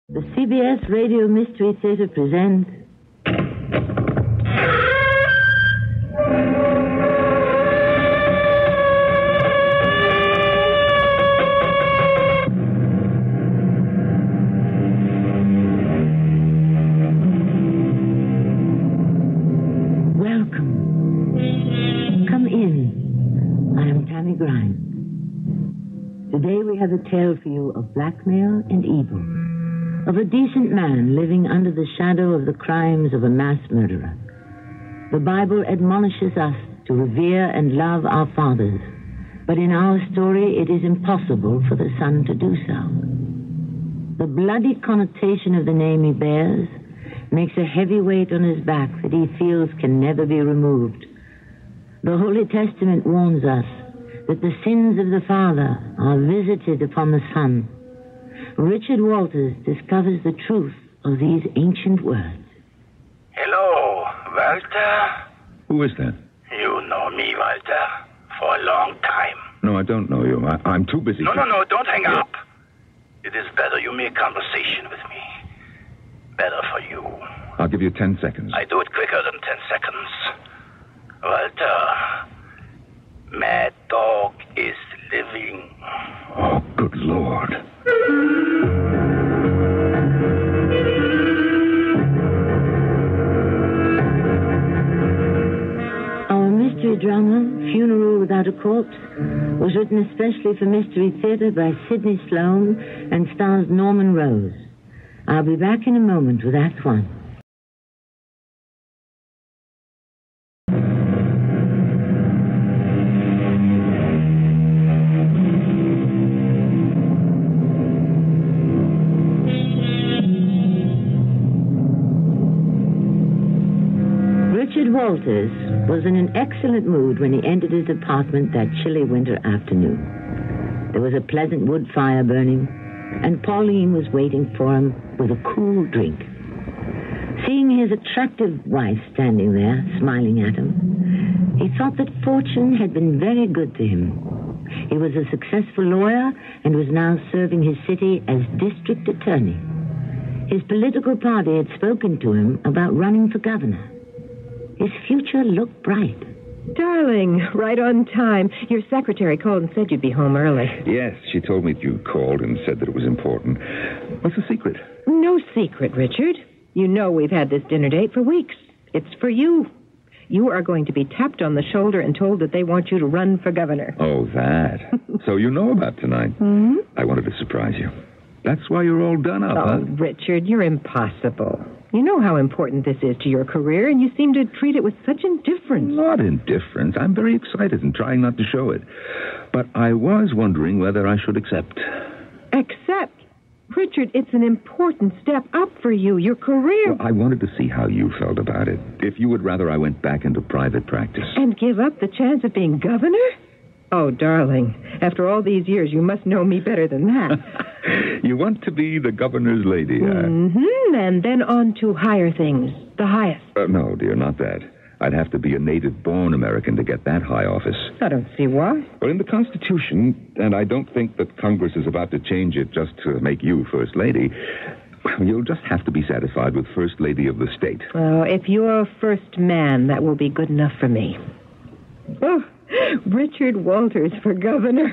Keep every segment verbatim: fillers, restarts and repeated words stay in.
The C B S Radio Mystery Theater presents... Welcome. Come in. I am Tammy Grimes. Today we have a tale for you of blackmail and evil. Of a decent man living under the shadow of the crimes of a mass murderer. The Bible admonishes us to revere and love our fathers, but in our story it is impossible for the son to do so. The bloody connotation of the name he bears makes a heavy weight on his back that he feels can never be removed. The Holy Testament warns us that the sins of the father are visited upon the son. Richard Walters discovers the truth of these ancient words. Hello, Walter. Who is that? You know me, Walter, for a long time. No, I don't know you. I, I'm too busy. No, to... no, no, don't hang up. It is better you make conversation with me. Better for you. I'll give you ten seconds. I do it quicker than ten seconds. Walter, Mad Dog is living. Oh, good Lord. Our mystery drama, Funeral Without a Corpse, was written especially for Mystery Theater by Sidney Sloan and stars Norman Rose. I'll be back in a moment with Act One. Richard Walters was in an excellent mood when he entered his apartment that chilly winter afternoon. There was a pleasant wood fire burning, and Pauline was waiting for him with a cool drink. Seeing his attractive wife standing there, smiling at him, he thought that fortune had been very good to him. He was a successful lawyer and was now serving his city as district attorney. His political party had spoken to him about running for governor. His future looked bright. Darling, right on time. Your secretary called and said you'd be home early. Yes, she told me that you called and said that it was important. What's the secret? No secret, Richard. You know we've had this dinner date for weeks. It's for you. You are going to be tapped on the shoulder and told that they want you to run for governor. Oh, that. So you know about tonight. Mm-hmm. I wanted to surprise you. That's why you're all done up, Oh, huh? Richard, you're impossible. You know how important this is to your career, and you seem to treat it with such indifference. Not indifference. I'm very excited and trying not to show it. But I was wondering whether I should accept. Accept? Richard, it's an important step up for you, your career. Well, I wanted to see how you felt about it. If you would rather I went back into private practice. And give up the chance of being governor? Oh, darling, after all these years, you must know me better than that. You want to be the governor's lady, huh? Mm-hmm, and then on to higher things, the highest. Uh, no, dear, not that. I'd have to be a native-born American to get that high office. I don't see why. Well, in the Constitution, and I don't think that Congress is about to change it just to make you First Lady, you'll just have to be satisfied with First Lady of the state. Well, if you're first man, that will be good enough for me. Oh, Richard Walters for governor.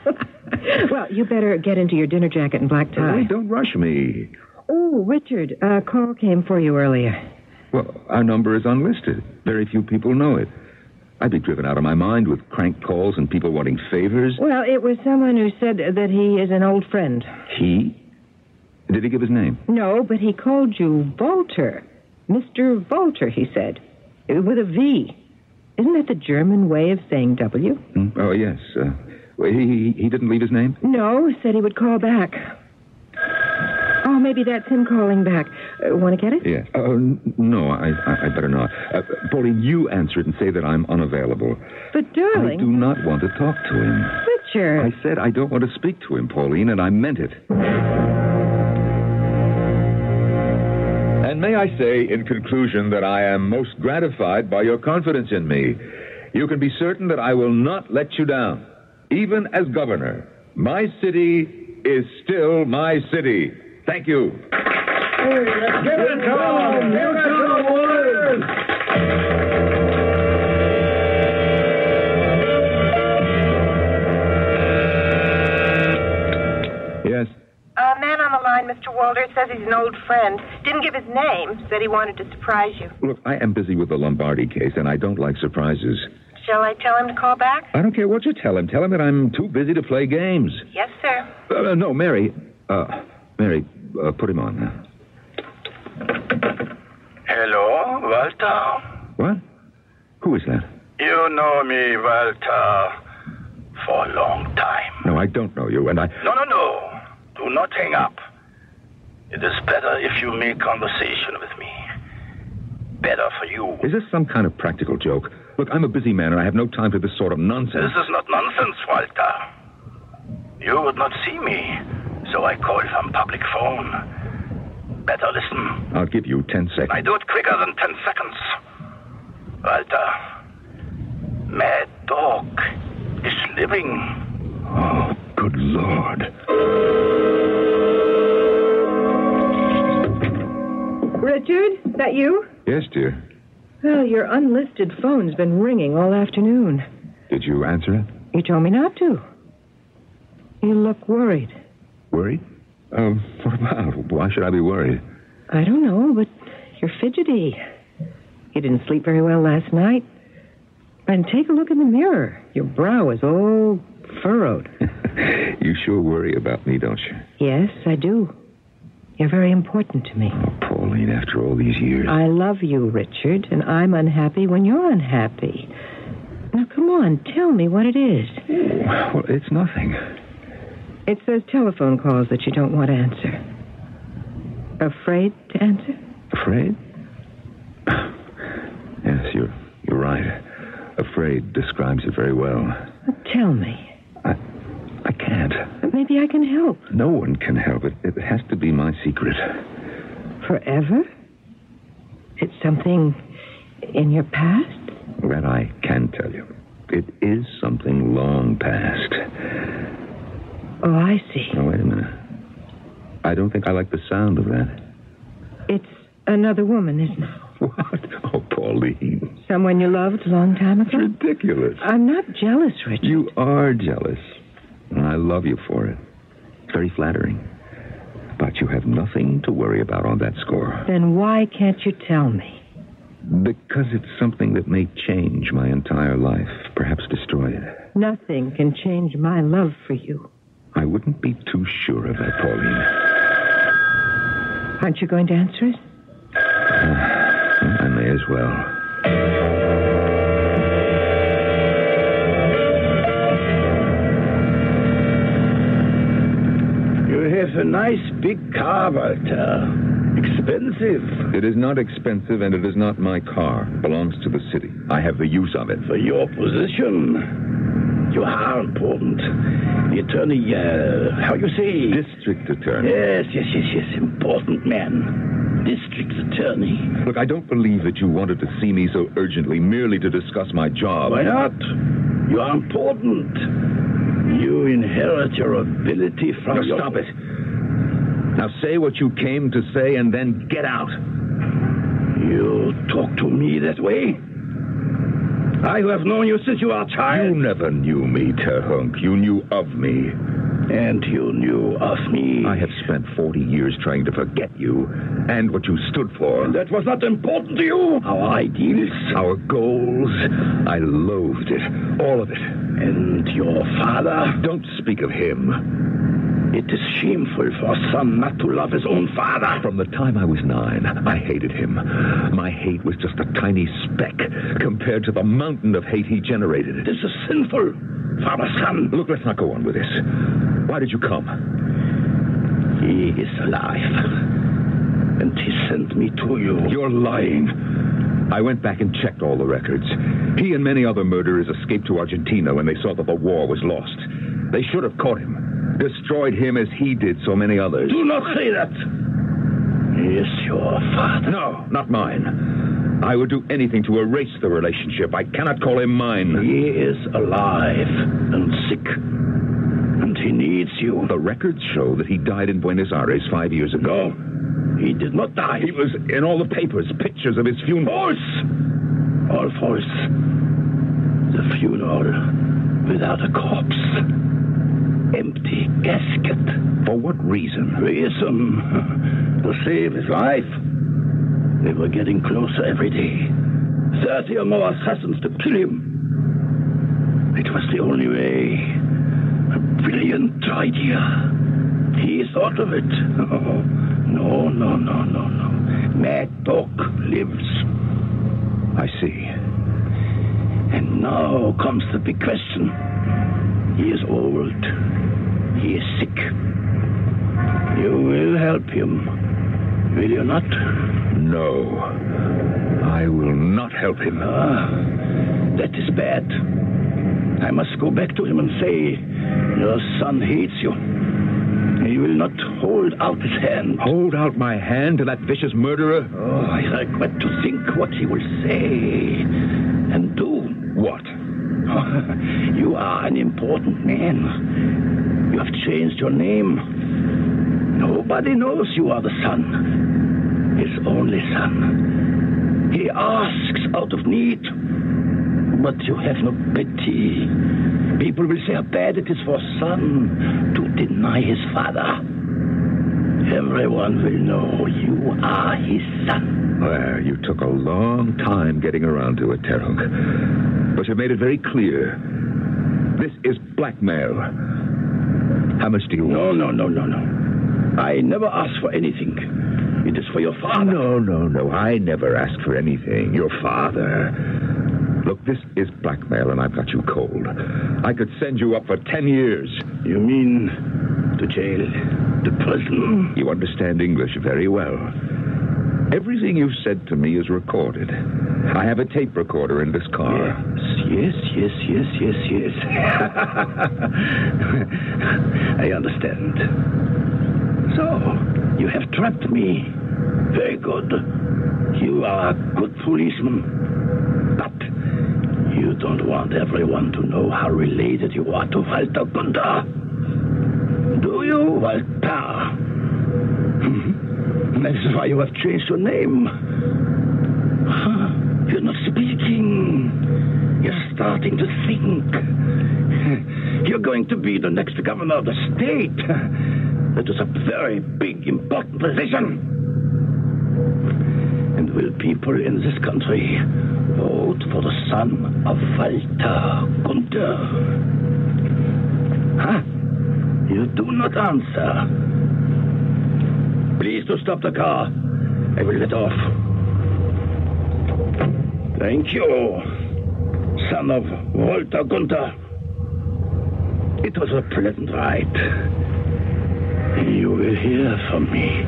Well, you better get into your dinner jacket and black tie. Wait, don't rush me. Oh, Richard, a call came for you earlier. Well, our number is unlisted. Very few people know it. I'd be driven out of my mind with crank calls and people wanting favors. Well, it was someone who said that he is an old friend. He? Did he give his name? No, but he called you Walter. Mister Walter, he said. With a V. Isn't that the German way of saying W? Hmm? Oh, yes. Uh, well, he, he didn't leave his name? No, said he would call back. Oh, maybe that's him calling back. Uh, Want to get it? Yes. Uh, no, I, I, I better not. Uh, Pauline, you answer it and say that I'm unavailable. But, darling... I do not want to talk to him. Richard... I said I don't want to speak to him, Pauline, and I meant it. And may I say, in conclusion, that I am most gratified by your confidence in me. You can be certain that I will not let you down. Even as governor, my city is still my city. Thank you. Get it, Tom! Get it, Walters! Yes? A man on the line, Mister Walters, says he's an old friend. Didn't give his name. Said he wanted to surprise you. Look, I am busy with the Lombardi case, and I don't like surprises. Shall I tell him to call back? I don't care what you tell him. Tell him that I'm too busy to play games. Yes, sir. Uh, no, Mary. Uh, Mary, uh, put him on now. Hello, Walter? What? Who is that? You know me, Walter, for a long time. No, I don't know you, and I... No, no, no. Do not hang up. It is better if you make conversation with me. Better for you. Is this some kind of practical joke? Look, I'm a busy man, and I have no time for this sort of nonsense. This is not nonsense, Walter. You would not see me, so I call from public phone. Better listen. I'll give you ten seconds. I do it quicker than ten seconds. Walter, Mad Dog is living. Oh, good Lord. Richard, that you? Yes, dear. Well, your unlisted phone's been ringing all afternoon. Did you answer it? You told me not to. You look worried. Worried? Um, what about? Why should I be worried? I don't know, but you're fidgety. You didn't sleep very well last night. And take a look in the mirror. Your brow is all furrowed. You sure worry about me, don't you? Yes, I do. You're very important to me. Oh, Pauline, after all these years. I love you, Richard, and I'm unhappy when you're unhappy. Now, come on, tell me what it is. Well, it's nothing. It's those telephone calls that you don't want to answer. Afraid to answer? Afraid? Yes, you're you're right. Afraid describes it very well. Well, tell me. I I can't. Maybe I can help. No one can help it. It has to be my secret. Forever? It's something in your past? That I can tell you. It is something long past. Oh, I see. Now, wait a minute. I don't think I like the sound of that. It's another woman, isn't it? What? Oh, Pauline. Someone you loved a long time ago? It's ridiculous. I'm not jealous, Richard. You are jealous. And I love you for it. It's very flattering. But you have nothing to worry about on that score. Then why can't you tell me? Because it's something that may change my entire life, perhaps destroy it. Nothing can change my love for you. I wouldn't be too sure of that, Pauline. Aren't you going to answer it? Uh, I may as well. You have a nice big car, Walter. Expensive. It is not expensive, and it is not my car. It belongs to the city. I have the use of it. For your position, you are important. The attorney, uh, how you say? District attorney. Yes, yes, yes, yes. Important man. District attorney. Look, I don't believe that you wanted to see me so urgently merely to discuss my job. Why not? You are important. You inherit your ability from Now, your... stop it. Now say what you came to say and then get out. You talk to me that way? I who have known you since you are a child. You never knew me, Terhunk. You knew of me. And you knew of me. I have spent forty years trying to forget you and what you stood for. And that was not important to you? Our ideals? Our goals. I loathed it. All of it. And your father? Don't speak of him. It is shameful for a son not to love his own father. From the time I was nine, I hated him. My hate was just a tiny speck compared to the mountain of hate he generated. This is sinful, father, son. Look, let's not go on with this. Why did you come? He is alive. And he sent me to you. You're lying. I went back and checked all the records. He and many other murderers escaped to Argentina when they saw that the war was lost. They should have caught him. Destroyed him as he did so many others. Do not say that. He is your father. No, not mine. I would do anything to erase the relationship. I cannot call him mine. He is alive and sick. And he needs you. The records show that he died in Buenos Aires five years ago. No. He did not die. He was in all the papers, pictures of his funeral. False! All false. The funeral without a corpse. Empty casket. For what reason? Reason? To save his life. They were getting closer every day. Thirty or more assassins to kill him. It was the only way. A brilliant idea. He thought of it. Oh, no, no, no, no, no. Mad Dog lives. I see. And now comes the big question. He is old. He is sick. You will help him. Will you not? No. I will not help him. Ah, that is bad. I must go back to him and say, your son hates you. He will not hold out his hand. Hold out my hand to that vicious murderer? Oh, I regret to think what he will say and do. What? You are an important man. You have changed your name. Nobody knows you are the son. His only son. He asks out of need. But you have no pity. People will say how bad it is for a son to deny his father. Everyone will know you are his son. Well, you took a long time getting around to it, Teruk. But you made it very clear. This is blackmail. How much do you want? No, no, no, no, no. I never asked for anything. It is for your father. No, no, no. I never asked for anything. Your father. Look, this is blackmail, and I've got you cold. I could send you up for ten years. You mean to jail, to prison? You understand English very well. Everything you've said to me is recorded. I have a tape recorder in this car. Yes, yes, yes, yes, yes, yes. I understand. So, you have trapped me. Very good. You are a good policeman. But you don't want everyone to know how related you are to Walter Gunther. Do you, Walter? That is why you have changed your name. You're not speaking. You're starting to think. You're going to be the next governor of the state. That is a very big, important position. And will people in this country vote for the son of Walter Gunther? Huh? You do not answer. Please to stop the car. I will get off. Thank you, son of Walter Gunther. It was a pleasant ride. You will hear from me.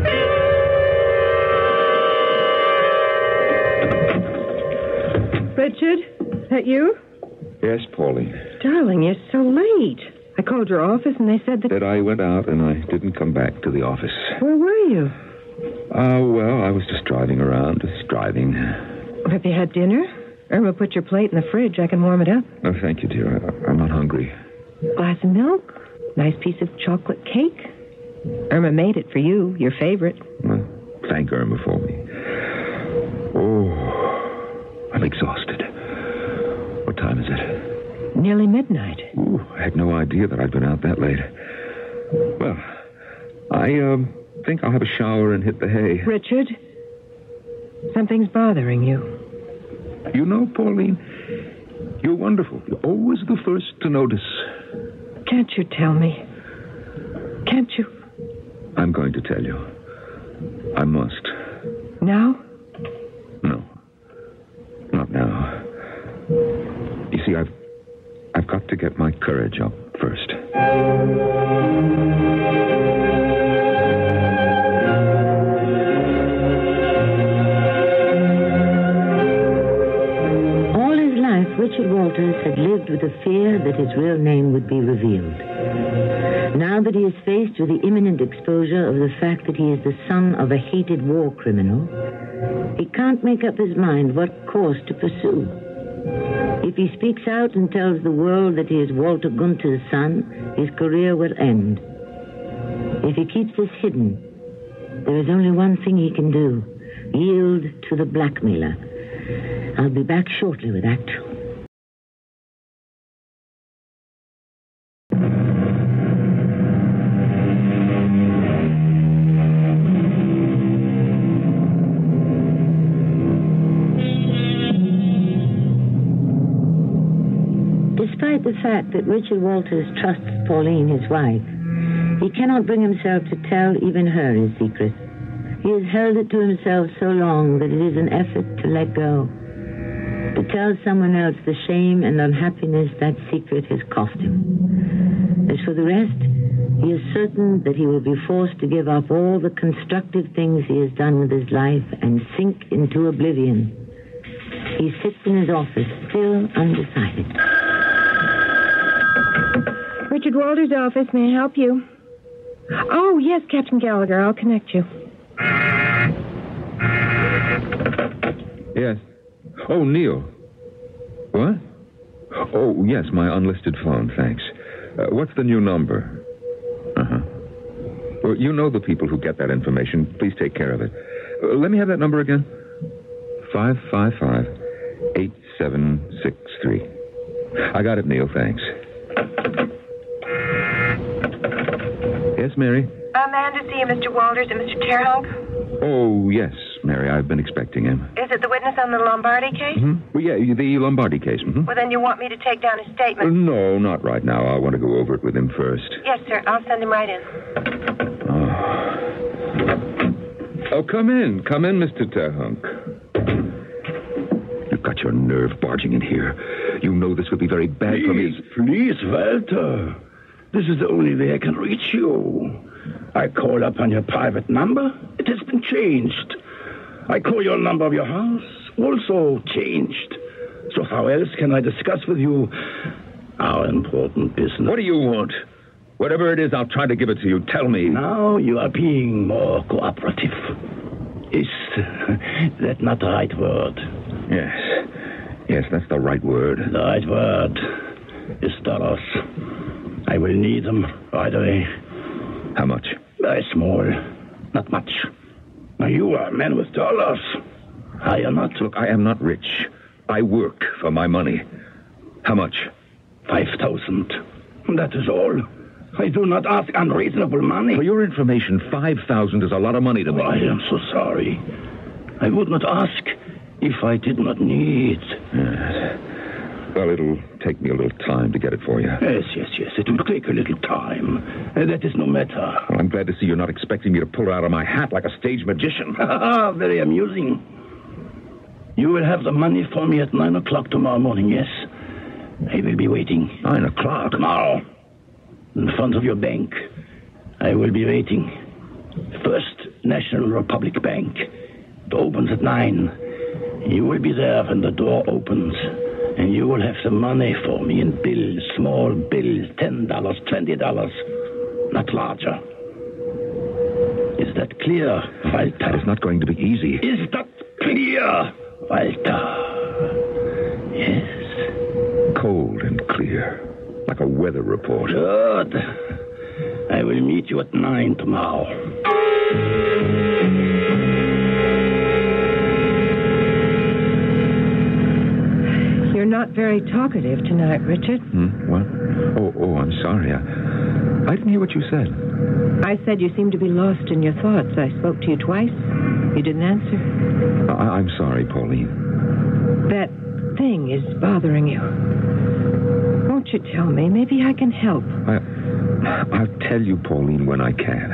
Richard, that you? Yes, Pauline. Darling, you're so late. I called your office and they said that... That I went out and I didn't come back to the office. Where were you? Oh, uh, well, I was just driving around, just driving. Have you had dinner? Irma put your plate in the fridge. I can warm it up. No, thank you, dear. I, I'm not hungry. Glass of milk? Nice piece of chocolate cake? Irma made it for you, your favorite. Well, thank Irma for me. Oh, I'm exhausted. What time is it? Nearly midnight. Ooh, I had no idea that I'd been out that late. Well, I um, think I'll have a shower and hit the hay. Richard, something's bothering you. You know, Pauline, you're wonderful. You're always the first to notice. Can't you tell me? Can't you? I'm going to tell you. I must. Now? No. Not now. You see, I've I've got to get my courage up first. All his life, Richard Walters had lived with the fear that his real name would be revealed. Now that he is faced with the imminent exposure of the fact that he is the son of a hated war criminal, he can't make up his mind what course to pursue. If he speaks out and tells the world that he is Walter Gunther's son, his career will end. If he keeps this hidden, There is only one thing he can do. Yield to the blackmailer. I'll be back shortly with Act Two. Despite the fact that Richard Walters trusts Pauline, his wife, he cannot bring himself to tell even her his secret. He has held it to himself so long that it is an effort to let go. To tell someone else the shame and unhappiness that secret has cost him. As for the rest, he is certain that he will be forced to give up all the constructive things he has done with his life and sink into oblivion. He sits in his office, still undecided. Richard Walters' office, may I help you? Oh, yes, Captain Gallagher, I'll connect you. Yes. Oh, Neil. What? Oh, yes, my unlisted phone, thanks. Uh, what's the new number? Uh-huh. Well, you know the people who get that information. Please take care of it. Uh, let me have that number again. five five five, eight seven six three. I got it, Neil, thanks. Yes, Mary? A man to see Mister Walters and Mister Terhunk. Oh, yes, Mary. I've been expecting him. Is it the witness on the Lombardi case? Mm-hmm. Well, yeah, the Lombardi case. Mm-hmm. Well, then you want me to take down his statement? Uh, no, not right now. I want to go over it with him first. Yes, sir. I'll send him right in. Oh, oh come in. Come in, Mister Terhunk. You've got your nerve barging in here. You know this would be very bad please, for me. Please, Walter. This is the only way I can reach you. I call up on your private number. It has been changed. I call your number of your house. Also changed. So how else can I discuss with you our important business? What do you want? Whatever it is, I'll try to give it to you. Tell me. Now you are being more cooperative. Is that not the right word? Yes. Yes, that's the right word. The right word is dollars. I will need them right away. How much? Very small. Not much. Now, you are a man with dollars. Are you not? Look, I am not rich. I work for my money. How much? Five thousand. That is all. I do not ask unreasonable money. For your information, five thousand is a lot of money to me. Oh, I am so sorry. I would not ask if I did not need. Yes. Well, it'll take me a little time to get it for you. Yes, yes, yes. It will take a little time. Uh, that is no matter. Well, I'm glad to see you're not expecting me to pull it out of my hat like a stage magician. Very amusing. You will have the money for me at nine o'clock tomorrow morning, yes? I will be waiting. Nine o'clock? Tomorrow. In front of your bank. I will be waiting. First National Republic Bank. It opens at nine. You will be there when the door opens. And you will have some money for me in bills, small bills, ten dollars, twenty dollars, not larger. Is that clear, Walter? It's not going to be easy. Is that clear, Walter? Yes. Cold and clear, like a weather report. Good. I will meet you at nine tomorrow. You're not very talkative tonight, Richard. Hmm? What? Oh, oh, I'm sorry. I, I didn't hear what you said. I said you seemed to be lost in your thoughts. I spoke to you twice. You didn't answer. I, I'm sorry, Pauline. That thing is bothering you. Won't you tell me? Maybe I can help. I, I'll tell you, Pauline, when I can.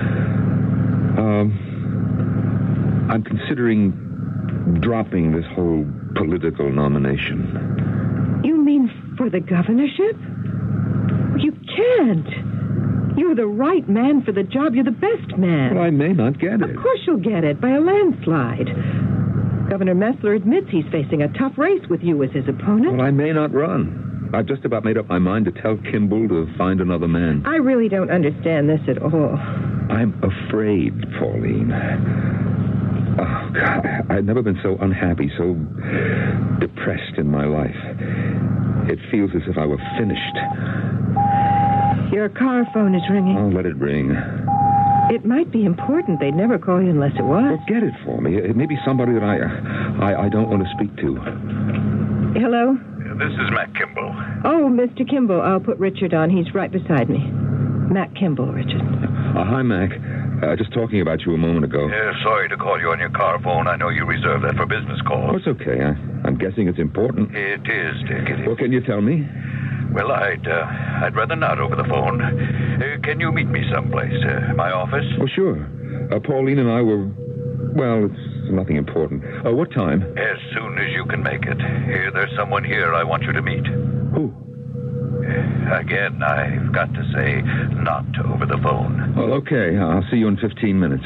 Um, I'm considering dropping this whole political nomination. You mean for the governorship? You can't. You're the right man for the job. You're the best man. Well, I may not get it. Of course you'll get it, by a landslide. Governor Messler admits he's facing a tough race with you as his opponent. Well, I may not run. I've just about made up my mind to tell Kimball to find another man. I really don't understand this at all. I'm afraid, Pauline. Oh, God, I've never been so unhappy, so depressed in my life. It feels as if I were finished. Your car phone is ringing. Oh, let it ring. It might be important. They'd never call you unless it was. Well, get it for me. It may be somebody that I, I, I don't want to speak to. Hello? Yeah, this is Matt Kimball. Oh, Mister Kimball. I'll put Richard on. He's right beside me. Matt Kimball, Richard. Uh, hi, Mac. Uh, just talking about you a moment ago. Yeah, sorry to call you on your car phone. I know you reserve that for business Oh, calls. it's okay. I, I'm guessing it's important. It is, Dick. It is. Well, can you tell me? Well, I'd uh, I'd rather not over the phone. Uh, can you meet me someplace? Uh, my office? Oh, sure. Uh, Pauline and I were... Well, it's nothing important. Uh, what time? As soon as you can make it. Here, there's someone here I want you to meet. Who? Uh, again, I've got to say, not over the phone. Well, okay. I'll see you in fifteen minutes.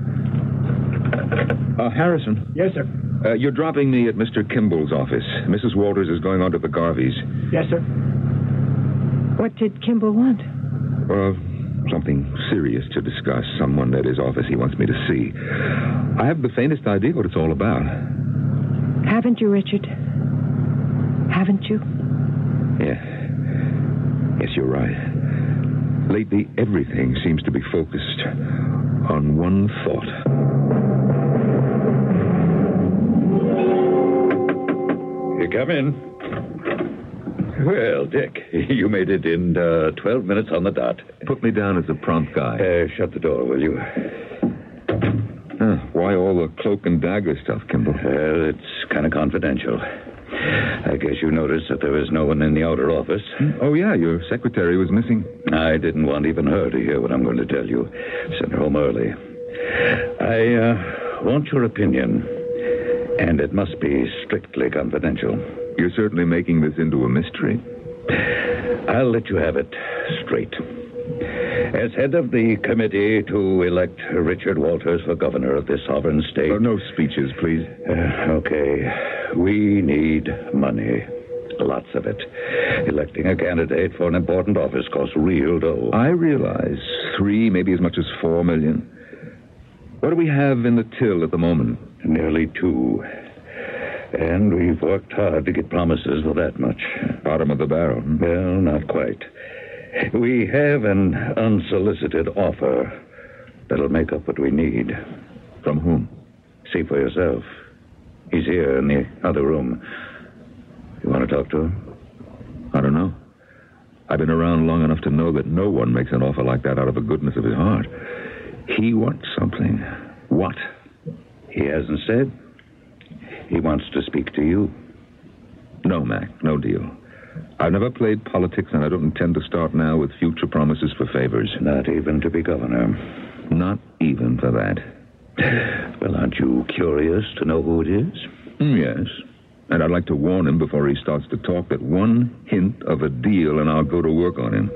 Uh, Harrison. Yes, sir. Uh, you're dropping me at Mister Kimball's office. Missus Walters is going on to the Garveys. Yes, sir. What did Kimball want? Well, something serious to discuss. Someone at his office he wants me to see. I have the faintest idea what it's all about. Haven't you, Richard? Haven't you? Yeah. Yes, you're right. Lately, everything seems to be focused on one thought. You come in. Well, Dick, you made it in uh, twelve minutes on the dot. Put me down as a prompt guy. Uh, shut the door, will you? Huh, why all the cloak and dagger stuff, Kimball? Well, it's kind of confidential. I guess you noticed that there was no one in the outer office. Oh, yeah, your secretary was missing. I didn't want even her to hear what I'm going to tell you. Sent her home early. I uh, want your opinion, and it must be strictly confidential. You're certainly making this into a mystery. I'll let you have it straight. As head of the committee to elect Richard Walters for governor of this sovereign state... Oh, no speeches, please. Uh, okay. We need money. Lots of it. Electing a candidate for an important office costs real dough. I realize three, maybe as much as four million. What do we have in the till at the moment? Nearly two. And we've worked hard to get promises for that much. Bottom of the barrel. Hmm? Well, not quite. We have an unsolicited offer that'll make up what we need. From whom? See for yourself. He's here in the other room. You want to talk to him? I don't know. I've been around long enough to know that no one makes an offer like that out of the goodness of his heart. He wants something. What? He hasn't said. He wants to speak to you. No, Mac, no deal. I've never played politics, and I don't intend to start now with future promises for favors. Not even to be governor. Not even for that. Well, aren't you curious to know who it is? Mm, yes. And I'd like to warn him before he starts to talk that one hint of a deal and I'll go to work on him.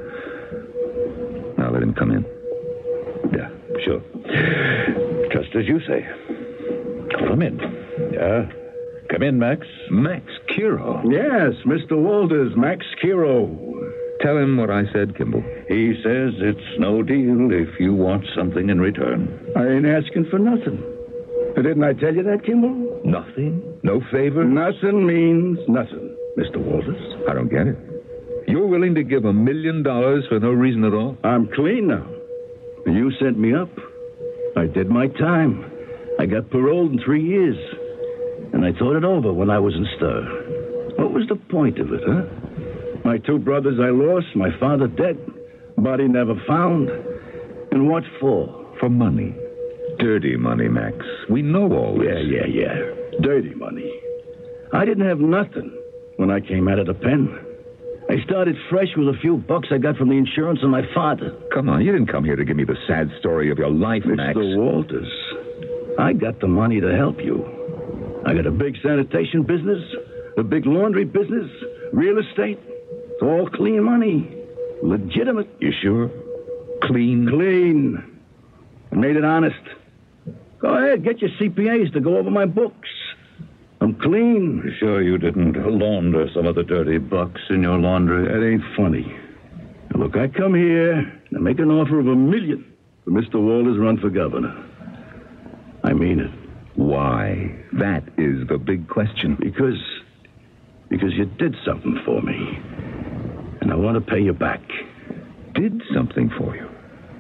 Now let him come in. Yeah, sure. Just as you say. Come in. Yeah. Come in, Max. Max Kiro. Yes, Mister Walters, Max Kiro. Tell him what I said, Kimball. He says it's no deal if you want something in return. I ain't asking for nothing. Didn't I tell you that, Kimball? Nothing? No favor? Nothing means nothing, Mister Walters. I don't get it. You're willing to give a million dollars for no reason at all? I'm clean now. You sent me up. I did my time. I got paroled in three years. And I thought it over when I was in stir. What was the point of it, huh? My two brothers I lost, my father dead, body never found. And what for? For money. Dirty money, Max. We know all this. Yeah, yeah, yeah. Dirty money. I didn't have nothing when I came out of the pen. I started fresh with a few bucks I got from the insurance on my father. Come on, you didn't come here to give me the sad story of your life, Max. Mister Walters, I got the money to help you. I got a big sanitation business, a big laundry business, real estate. It's all clean money. Legitimate. You sure? Clean? Clean. I made it honest. Go ahead, get your C P As to go over my books. I'm clean. Sure you didn't launder some of the dirty bucks in your laundry? That ain't funny. Now, look, I come here and make an offer of a million for Mister Walters' run for governor. I mean it. Why? That is the big question. Because, because you did something for me. And I want to pay you back. Did something for you? I,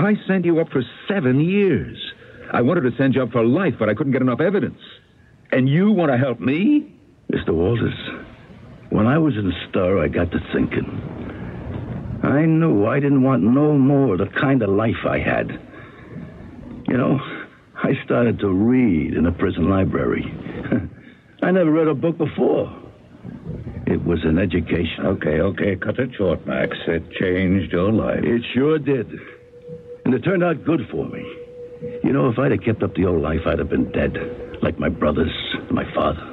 I sent you up for seven years. I wanted to send you up for life, but I couldn't get enough evidence. And you want to help me? Mister Walters, when I was in stir, I got to thinking. I knew I didn't want no more of the kind of life I had. You know, I started to read in a prison library. I never read a book before. It was an education. Okay, okay, cut it short, Max. It changed your life. It sure did. And it turned out good for me. You know, if I'd have kept up the old life, I'd have been dead, like my brothers and my father.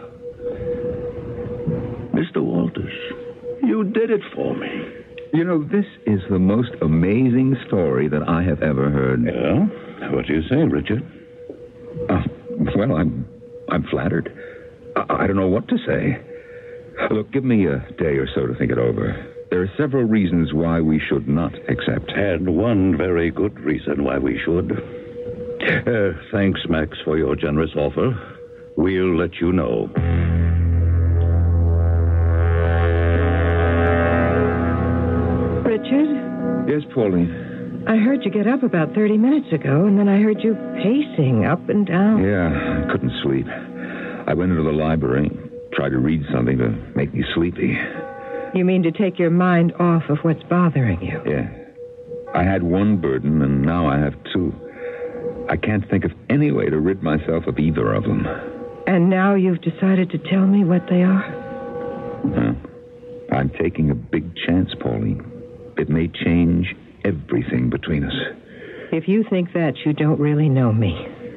Mister Walters, you did it for me. You know, this is the most amazing story that I have ever heard. Yeah? What do you say, Richard? Uh, well, I'm I'm flattered. I, I don't know what to say. Look, give me a day or so to think it over. There are several reasons why we should not accept. And one very good reason why we should. Uh, thanks, Max, for your generous offer. We'll let you know. Richard? Yes, Pauline? I heard you get up about thirty minutes ago, and then I heard you pacing up and down. Yeah, I couldn't sleep. I went into the library, tried to read something to make me sleepy. You mean to take your mind off of what's bothering you? Yeah. I had one burden, and now I have two. I can't think of any way to rid myself of either of them. And now you've decided to tell me what they are? Well, I'm taking a big chance, Pauline. It may change everything between us. If you think that, you don't really know me.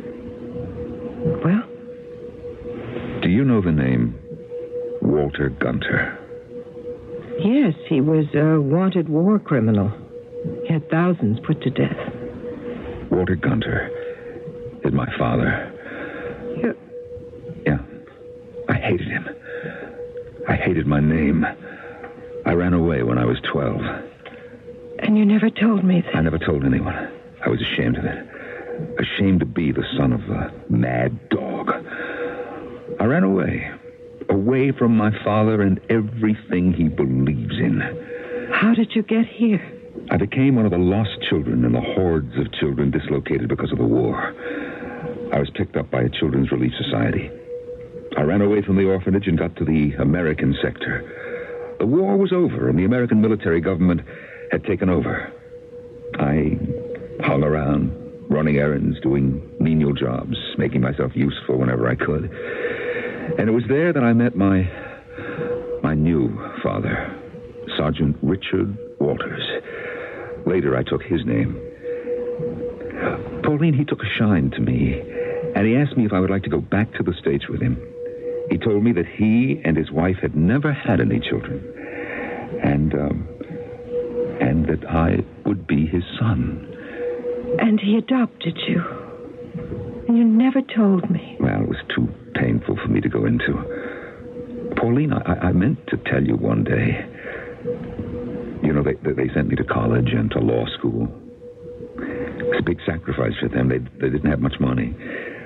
Well? Do you know the name Walter Gunter? Yes, he was a wanted war criminal. He had thousands put to death. Walter Gunter is my father. You... Yeah. I hated him. I hated my name. I ran away when I was twelve. And you never told me that? I never told anyone. I was ashamed of it. Ashamed to be the son of a mad dog. I ran away. Away from my father and everything he believes in. How did you get here? I became one of the lost children in the hordes of children dislocated because of the war. I was picked up by a children's relief society. I ran away from the orphanage and got to the American sector. The war was over, and the American military government had taken over. I hung around, running errands, doing menial jobs, making myself useful whenever I could. And it was there that I met my my new father, Sergeant Richard Walters. Later, I took his name. Pauline, he took a shine to me, and he asked me if I would like to go back to the States with him. He told me that he and his wife had never had any children, and, um, and that I would be his son. And he adopted you. And you never told me. Well, it was too painful for me to go into. Pauline, I, I meant to tell you one day. You know, they, they sent me to college and to law school. It was a big sacrifice for them. They, they didn't have much money.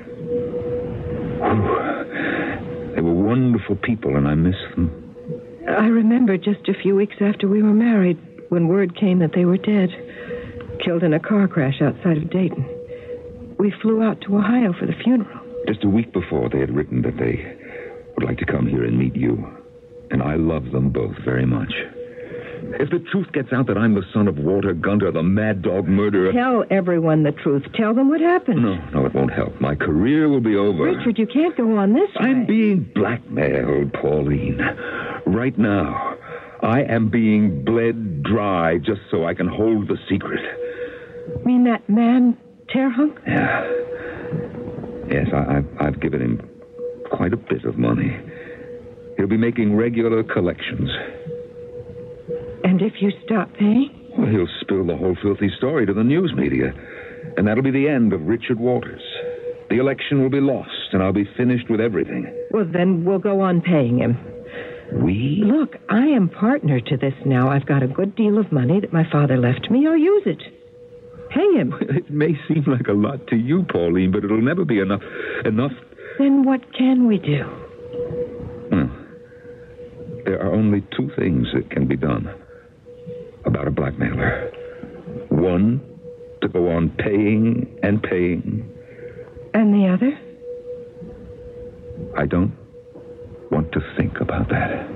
Whew. They were wonderful people, and I miss them. I remember just a few weeks after we were married, when word came that they were dead. Killed in a car crash outside of Dayton. We flew out to Ohio for the funeral. Just a week before, they had written that they would like to come here and meet you. And I love them both very much. If the truth gets out that I'm the son of Walter Gunter, the mad dog murderer... Tell everyone the truth. Tell them what happened. No, no, it won't help. My career will be over. Richard, you can't go on this way. I'm being blackmailed, Pauline. Right now, I am being bled dry just so I can hold the secret. You mean that man, Terhunk? Yeah. Yes, I, I've, I've given him quite a bit of money. He'll be making regular collections. And if you stop paying? Well, he'll spill the whole filthy story to the news media. And that'll be the end of Richard Walters. The election will be lost, and I'll be finished with everything. Well, then we'll go on paying him. We? Look, I am partner to this now. I've got a good deal of money that my father left me. I'll use it. Pay him. It may seem like a lot to you, Pauline, but it'll never be enough. Enough. Then what can we do? Well, there are only two things that can be done about a blackmailer. One, to to go on paying and paying. And the other? I don't want to think about that.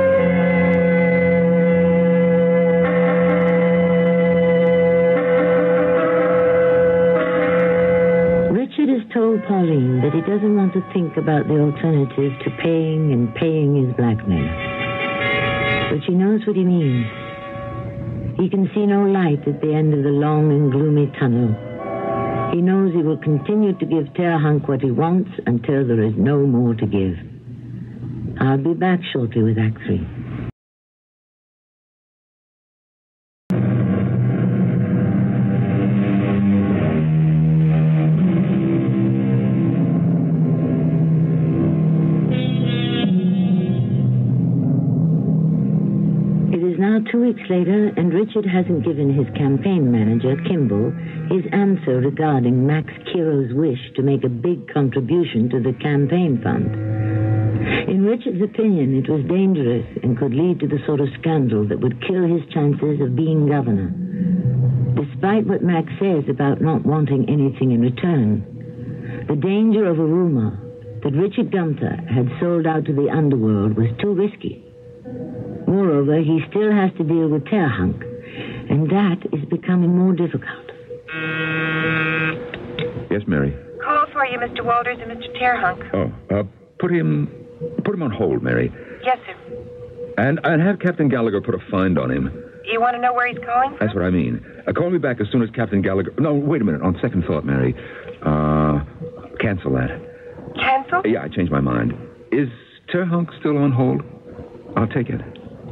Richard has told Pauline that he doesn't want to think about the alternative to paying and paying his blackmail. But she knows what he means. He can see no light at the end of the long and gloomy tunnel. He knows he will continue to give Terhunk what he wants until there is no more to give. I'll be back shortly with Act Three. Now, two weeks later, and Richard hasn't given his campaign manager, Kimball, his answer regarding Max Kiro's wish to make a big contribution to the campaign fund. In Richard's opinion, it was dangerous and could lead to the sort of scandal that would kill his chances of being governor. Despite what Max says about not wanting anything in return, the danger of a rumor that Richard Gunther had sold out to the underworld was too risky. Moreover, he still has to deal with Terhunk, and that is becoming more difficult. Yes, Mary? Call for you, Mister Walters and Mister Terhunk. Oh, uh, put him... put him on hold, Mary. Yes, sir. And, and have Captain Gallagher put a find on him. You want to know where he's calling from? That's what I mean. Uh, call me back as soon as Captain Gallagher... No, wait a minute. On second thought, Mary. Uh, cancel that. Cancel? Yeah, I changed my mind. Is Terhunk still on hold? I'll take it.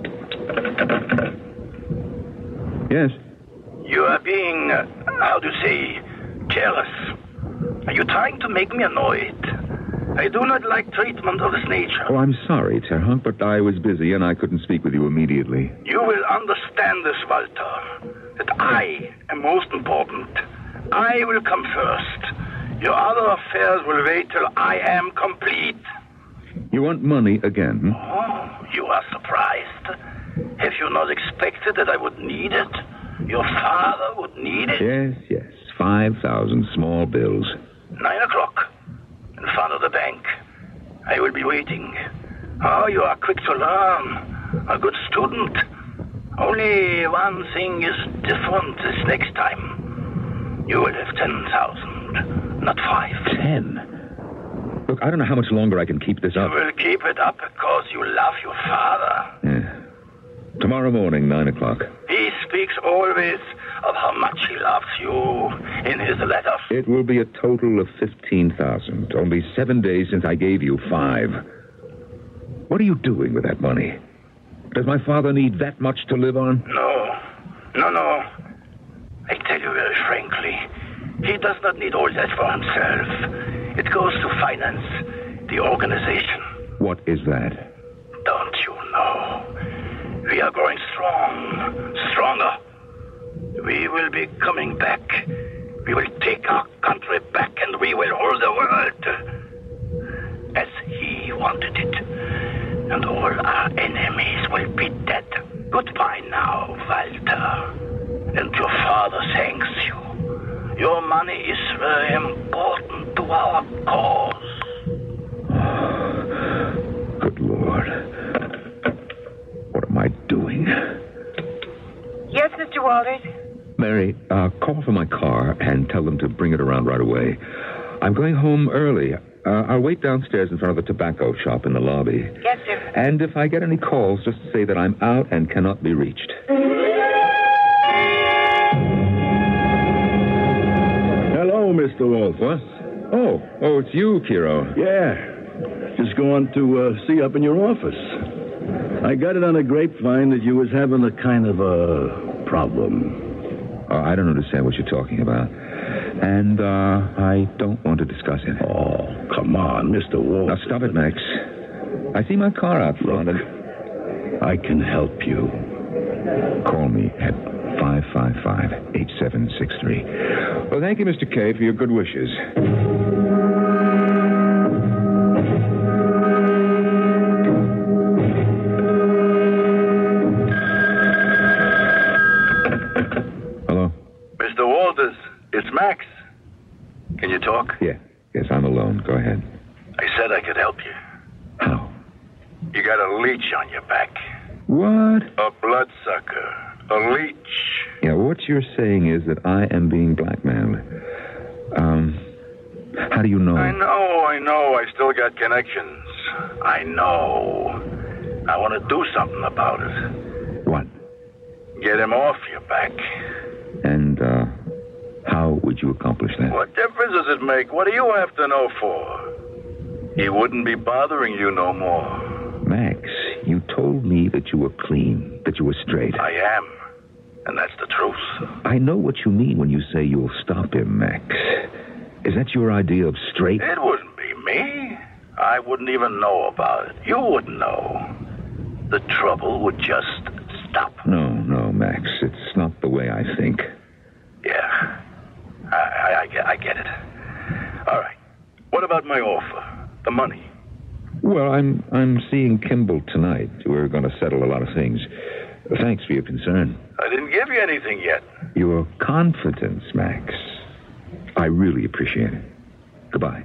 Yes? You are being, uh, how do you say, jealous. Are you trying to make me annoyed? I do not like treatment of this nature. Oh, I'm sorry, Terhunk, but I was busy and I couldn't speak with you immediately. You will understand this, Walter, that I am most important. I will come first. Your other affairs will wait till I am complete. You want money again? Oh, you are surprised. Have you not expected that I would need it? Your father would need it? Yes, yes. Five thousand small bills. Nine o'clock. In front of the bank. I will be waiting. Oh, you are quick to learn. A good student. Only one thing is different this next time. You will have ten thousand, not five. Ten? Look, I don't know how much longer I can keep this up. You will keep it up because you love your father. Yeah. Tomorrow morning, nine o'clock. He speaks always of how much he loves you in his letters. It will be a total of fifteen thousand. Only seven days since I gave you five. What are you doing with that money? Does my father need that much to live on? No. No, no. I tell you very frankly, he does not need all that for himself. It goes to finance the organization. What is that? Don't you know? We are growing strong, stronger. We will be coming back. We will take our country back and we will rule the world as he wanted it. And all our enemies will be dead. Goodbye now, Walter. And your father thanks you. Your money is very important to our cause. Good Lord. What am I doing? Yes, Mister Walters. Mary, uh, call for my car and tell them to bring it around right away. I'm going home early. Uh, I'll wait downstairs in front of the tobacco shop in the lobby. Yes, sir. And if I get any calls, just say that I'm out and cannot be reached. Hello, Mister Walters. What? Oh, oh, it's you, Kiro. Yeah. Just going to uh, see up in your office. I got it on a grapevine that you was having a kind of a problem. Uh, I don't understand what you're talking about. And uh, I don't want to discuss it. Oh, come on, Mister Walters. Now, stop it, Max. I see my car out front. Look, and... I can help you. Call me at five five five, eight seven six three. Well, thank you, Mister K, for your good wishes. Mister Walters, It's Max. Can you talk? Yeah. Yes, I'm alone. Go ahead. I said I could help you. How? You got a leech on your back. What? A bloodsucker. A leech. Yeah, what you're saying is that I am being blackmailed. Um, how do you know? I know, I know. I still got connections. I know. I want to do something about it. What? Get him off your back. And, uh, how would you accomplish that? What difference does it make? What do you have to know for? He wouldn't be bothering you no more. Max, you told me that you were clean, that you were straight. I am. And that's the truth. I know what you mean when you say you'll stop him, Max. Is that your idea of straight? It wouldn't be me. I wouldn't even know about it. You wouldn't know. The trouble would just stop. No, no, Max. It's not the way I think. Yeah. I, I, I, get, I get it. All right. What about my offer? The money? Well, I'm I'm seeing Kimball tonight. We're going to settle a lot of things. Thanks for your concern. I didn't give you anything yet. Your confidence, Max. I really appreciate it. Goodbye.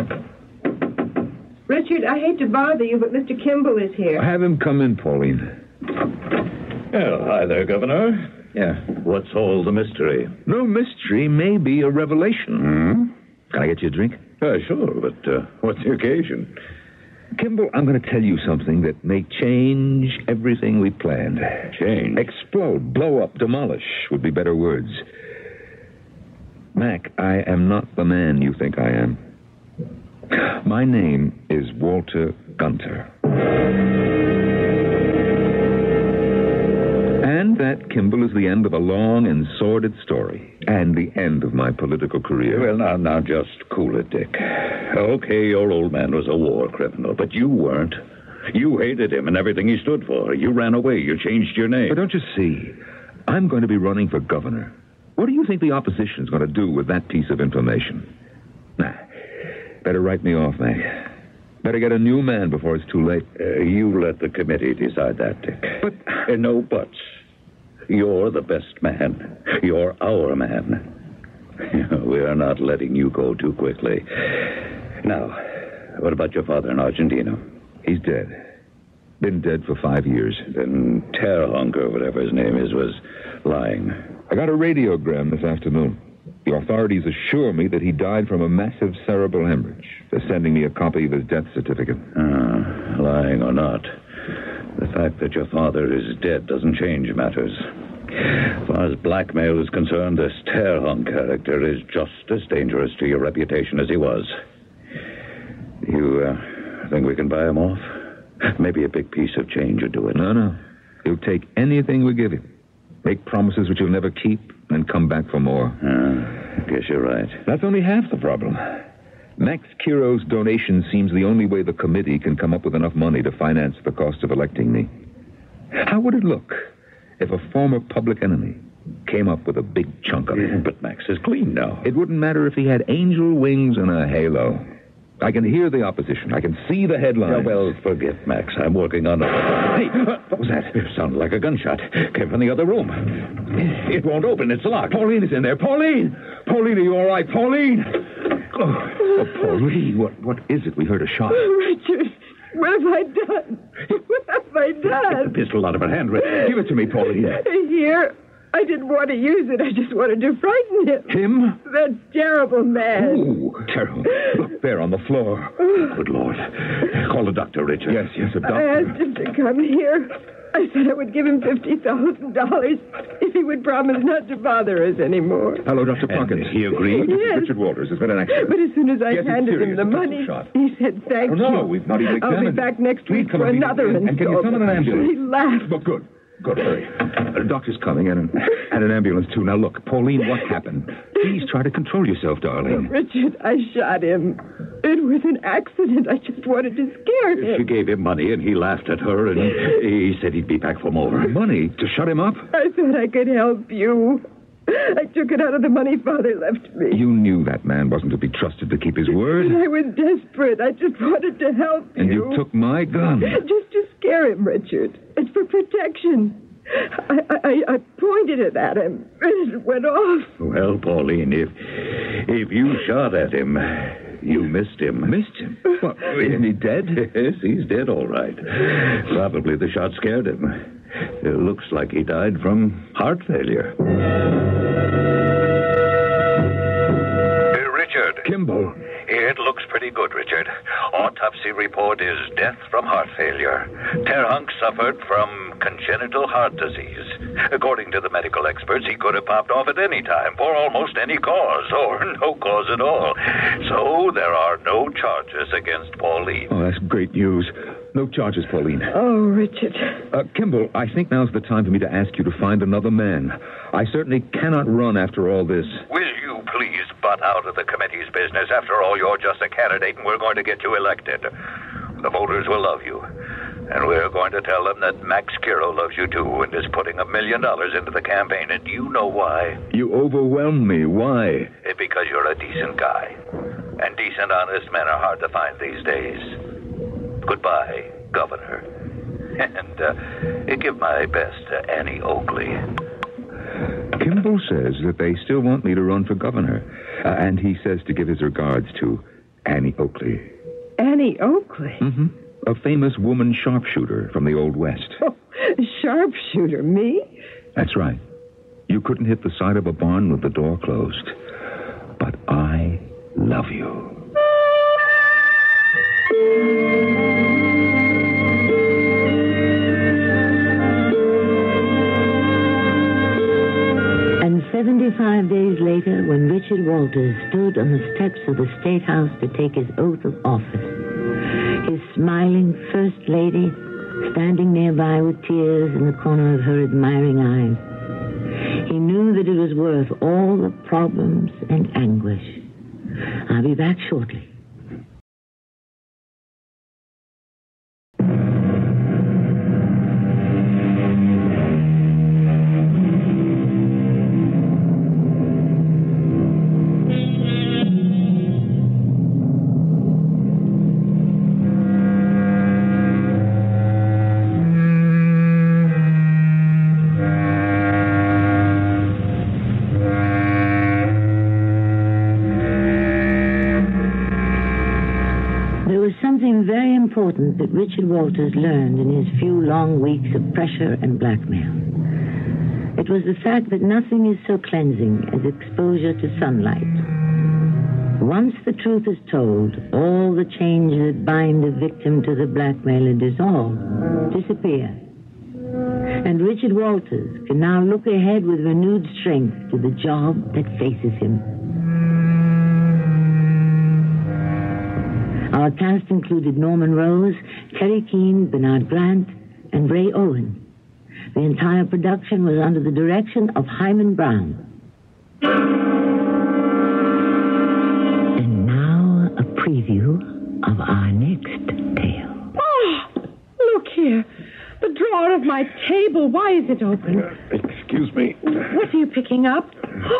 Richard, I hate to bother you, but Mister Kimball is here. Have him come in, Pauline. Well, hi there, Governor. Yeah. What's all the mystery? No mystery, maybe a revelation. Hmm? Can I get you a drink? Uh, sure, but uh, what's the occasion? Kimball, I'm going to tell you something that may change everything we planned. Change? Explode, blow up, demolish would be better words. Mac, I am not the man you think I am. My name is Walter Gunter. And that, Kimball, is the end of a long and sordid story. And the end of my political career. Well, now, now, just cool it, Dick. Okay, your old man was a war criminal, but you weren't. You hated him and everything he stood for. You ran away. You changed your name. But don't you see? I'm going to be running for governor. What do you think the opposition's going to do with that piece of information? Nah, better write me off, Mac. Better get a new man before it's too late. Uh, you let the committee decide that, Dick. But... Uh, no buts. You're the best man. You're our man. We're not letting you go too quickly. Now, what about your father in Argentina? He's dead. Been dead for five years. Then Terhunk, or whatever his name is, was lying. I got a radiogram this afternoon. The authorities assure me that he died from a massive cerebral hemorrhage. They're sending me a copy of his death certificate. Uh, lying or not, the fact that your father is dead doesn't change matters. As far as blackmail is concerned, this Terhunk character is just as dangerous to your reputation as he was. You uh, think we can buy him off? Maybe a big piece of change would do it. No, no. He'll take anything we give him. Make promises which he'll never keep, and come back for more. Uh, I guess you're right. That's only half the problem. Max Kiro's donation seems the only way the committee can come up with enough money to finance the cost of electing me. How would it look if a former public enemy came up with a big chunk of it? But Max is clean now. It wouldn't matter if he had angel wings and a halo. I can hear the opposition. I can see the headlines. Yeah, well, forget Max. I'm working on it. Hey, what was that? It sounded like a gunshot. Came from the other room. It won't open. It's locked. Pauline is in there. Pauline! Pauline, are you all right? Pauline! Oh, oh Pauline, what, what is it? We heard a shot. Oh, Richard, what have I done? What have I done? Get the pistol out of her hand. Give it to me, Pauline. Here. I didn't want to use it. I just wanted to frighten him. Him? That terrible man. Ooh, terrible. Look there on the floor. Good Lord. Call the doctor, Richard. Yes, yes, a doctor. I asked him to come here. I said I would give him fifty thousand dollars if he would promise not to bother us anymore. Hello, Doctor Parkins. He agreed? Yes. Richard Walters. There's been an accident. But as soon as I Yes, it's handed him serious. the A pistol money, shot. he said, thank Oh, no, you. no, we've not even I'll examined be back next Please week come for and meet another me. installment. And can you summon an ambulance? He laughed. But good. Good, hurry. A doctor's coming and an, and an ambulance, too. Now, look, Pauline, what happened? Please try to control yourself, darling. Richard, I shot him. It was an accident. I just wanted to scare him. She gave him money, and he laughed at her, and he said he'd be back for more. Money? To shut him up? I thought I could help you. I took it out of the money Father left me. You knew that man wasn't to be trusted to keep his word. I was desperate. I just wanted to help And you. you took my gun. Just to scare him, Richard. It's for protection. I, I, I pointed it at him. It went off. Well, Pauline, if if you shot at him, you missed him. Missed him? What, is he dead? Yes, he's dead, all right. Probably the shot scared him. It looks like he died from heart failure. Hey, Richard. Kimball. It looks pretty good, Richard. Autopsy report is death from heart failure. Terhunk suffered from congenital heart disease. According to the medical experts, he could have popped off at any time for almost any cause, or no cause at all. So there are no charges against Pauline. Oh, that's great news. No charges, Pauline. Oh, Richard. Uh, Kimball, I think now's the time for me to ask you to find another man. I certainly cannot run after all this. Will you please butt out of the committee's business? After all, you're just a candidate, and we're going to get you elected. The voters will love you. And we're going to tell them that Max Kiro loves you, too, and is putting a million dollars into the campaign. And you know why? You overwhelm me. Why? It's because you're a decent guy. And decent, honest men are hard to find these days. Goodbye, Governor. And uh, give my best to Annie Oakley. Kimball says that they still want me to run for governor. Uh, and he says to give his regards to Annie Oakley. Annie Oakley? Mm-hmm. A famous woman sharpshooter from the Old West. Oh, sharpshooter, me? That's right. You couldn't hit the side of a barn with the door closed. But I love you. And seventy-five days later, when Richard Walters stood on the steps of the State House to take his oath of office, his smiling First Lady standing nearby with tears in the corner of her admiring eyes, he knew that it was worth all the problems and anguish. I'll be back shortly. Very important that Richard Walters learned in his few long weeks of pressure and blackmail. It was the fact that nothing is so cleansing as exposure to sunlight. Once the truth is told, all the chains that bind the victim to the blackmailer dissolve, disappear. And Richard Walters can now look ahead with renewed strength to the job that faces him. Our cast included Norman Rose, Terry Keane, Bernard Grant, and Ray Owen. The entire production was under the direction of Hyman Brown. And now a preview of our next tale. Oh, look here. The drawer of my table. Why is it open? Uh, excuse me. What are you picking up?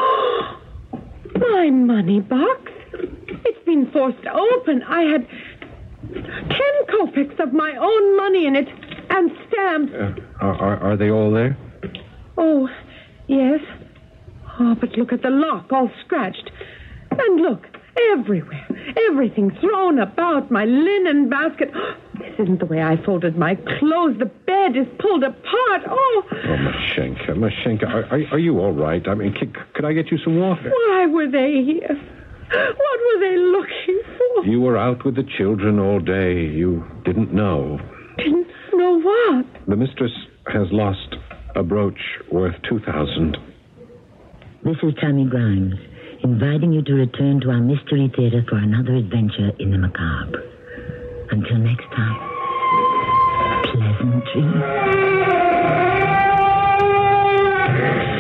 My money box. It's been forced open. I had ten kopecks of my own money in it and stamps. Uh, are, are they all there? Oh, yes. Oh, but look at the lock, all scratched. And look, everywhere. Everything thrown about. My linen basket. This isn't the way I folded my clothes. The bed is pulled apart. Oh. Oh, Mashenka, Mashenka, are, are, are you all right? I mean, could, could I get you some water? Why were they here? What were they looking for? You were out with the children all day. You didn't know. Didn't know what? The mistress has lost a brooch worth two thousand. This is Tammy Grimes, inviting you to return to our Mystery Theater for another adventure in the macabre. Until next time, pleasant dreams.